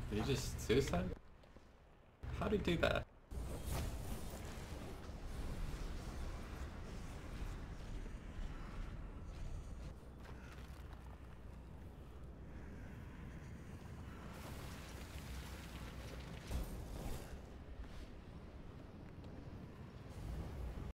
Did he just suicide? How did he do that?